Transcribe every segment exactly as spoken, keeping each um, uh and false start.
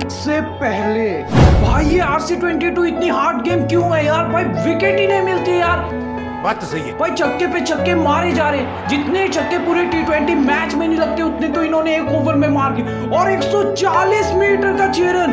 Wicket से पहले। भाई ये आर सी ट्वेंटी टू इतनी हार्ड गेम क्यों है यार? भाई विकेट ही नहीं मिलती यार। बात तो सही है भाई, छक्के पे छक्के मारे जा रहे। जितने छक्के पूरे टी ट्वेंटी मैच में नहीं लगते उतने तो इन्होंने एक ओवर में मार के, और एक सौ चालीस मीटर का छह रन।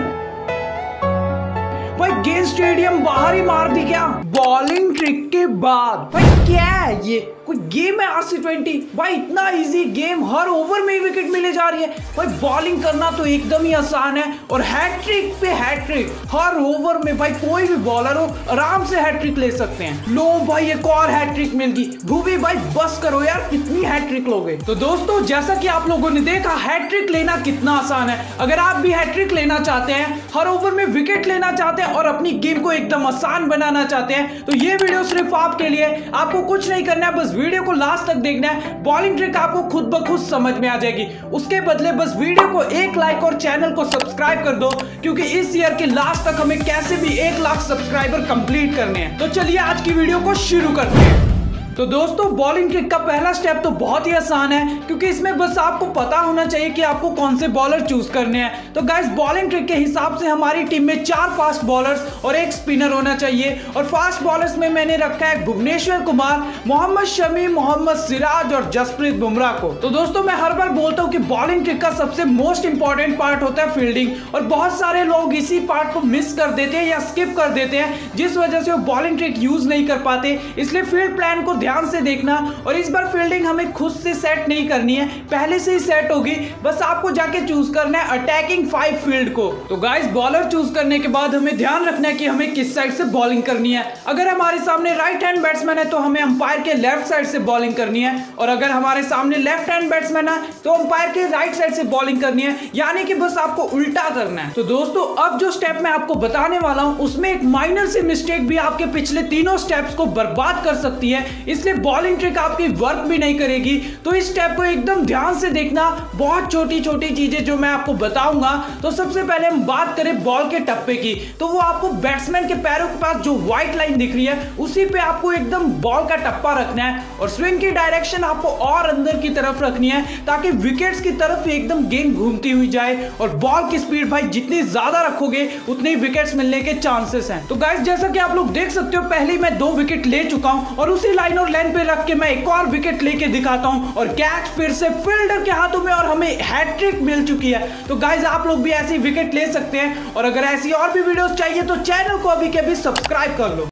भाई गेंद स्टेडियम बाहर ही मार दी क्या? बॉलिंग ट्रिक के बाद भाई क्या है ये? कोई गेम है आर सी ट्वेंटी? भाई इतना इजी गेम, हर ओवर में विकेट मिले जा रही है। भाई बॉलिंग करना तो एकदम ही आसान है, और हैट्रिक पे हैट्रिक हर ओवर में। भाई कोई भी बॉलर हो आराम से हैट्रिक ले सकते हैं। लो भाई एक और हैट्रिक मिल गई। भूवी भाई बस करो यार, कितनी हैट्रिक लोगे? तो दोस्तों जैसा कि आप लोगों ने देखा हैट्रिक लेना कितना आसान है। अगर आप भी हैट्रिक लेना चाहते हैं, हर ओवर में विकेट लेना चाहते हैं और अपनी गेम को एकदम आसान बनाना चाहते हैं, तो ये वीडियो सिर्फ आपके लिए। आपको कुछ नहीं करना है, बस वीडियो को लास्ट तक देखना है। बॉलिंग ट्रिक आपको खुद ब खुद समझ में आ जाएगी। उसके बदले बस वीडियो को एक लाइक और चैनल को सब्सक्राइब कर दो, क्योंकि इस ईयर के लास्ट तक हमें कैसे भी एक लाख सब्सक्राइबर कंप्लीट करने हैं। तो चलिए आज की वीडियो को शुरू करते हैं। तो दोस्तों बॉलिंग ट्रिक का पहला स्टेप तो बहुत ही आसान है, क्योंकि इसमें बस आपको पता होना चाहिए कि आपको कौन से बॉलर चूज करने हैं। तो गाइस बॉलिंग ट्रिक के हिसाब से हमारी टीम में चार फास्ट बॉलर्स और एक स्पिनर होना चाहिए। और फास्ट बॉलर्स में मैंने रखा है भुवनेश्वर कुमार, मोहम्मद शमी, मोहम्मद सिराज और जसप्रीत बुमराह को। तो दोस्तों मैं हर बार बोलता हूँ कि बॉलिंग ट्रिक का सबसे मोस्ट इंपॉर्टेंट पार्ट होता है फील्डिंग, और बहुत सारे लोग इसी पार्ट को मिस कर देते हैं या स्किप कर देते हैं, जिस वजह से वो बॉलिंग ट्रिक यूज नहीं कर पाते। इसलिए फील्ड प्लान को ध्यान से देखना। और इस बार फील्डिंग हमें खुद से सेट नहीं करनी है, पहले से ही सेट होगी। बस आपको जाके चूज करना है अटैकिंग फाइव फील्ड को। तो गाइस बॉलर चूज करने के बाद हमें ध्यान रखना है कि हमें किस साइड से बॉलिंग करनी है। अगर हमारे सामने राइट हैंड बैट्समैन है तो हमें अंपायर के लेफ्ट साइड से बॉलिंग करनी है, और अगर हमारे सामने लेफ्ट हैंड बैट्समैन है तो अंपायर के राइट साइड से बॉलिंग करनी है, यानी कि बस आपको उल्टा करना है। तो दोस्तों अब जो स्टेप मैं आपको बताने वाला हूं उसमें एक माइनर सी मिस्टेक भी आपके पिछले तीनों स्टेप्स को बर्बाद कर सकती है, इसलिए बॉलिंग ट्रिक आपकी वर्क भी नहीं करेगी। तो इस स्टेप को एकदम ध्यान से देखना। बहुत छोटी छोटी चीजें जो मैं आपको बताऊंगा। तो सबसे पहले हम बात करें बॉल के टप्पे की, तो वो आपको बैट्समैन के पैरों के पास जो व्हाइट लाइन दिख रही है उसी पे आपको एकदम बॉल का टप्पा रखना है, और स्विंग की डायरेक्शन आपको और अंदर की तरफ रखनी है, ताकि विकेट्स की तरफ एकदम गेंद घूमती हुई जाए। और बॉल की स्पीड भाई जितनी ज्यादा रखोगे उतनी विकेट्स मिलने के चांसेस हैं। तो गाइस जैसा कि आप लोग देख सकते हो पहले मैं दो विकेट ले चुका हूं, और उसी लाइन और लाइन पे रख के मैं एक और विकेट लेके दिखाता हूं, और कैच फिर से फील्डर के हाथों में, और हमें हैट्रिक मिल चुकी है। तो गाइस आप लोग भी ऐसी विकेट ले सकते हैं, और अगर ऐसी और भी वीडियोस चाहिए तो चैनल को अभी के अभी सब्सक्राइब कर लो।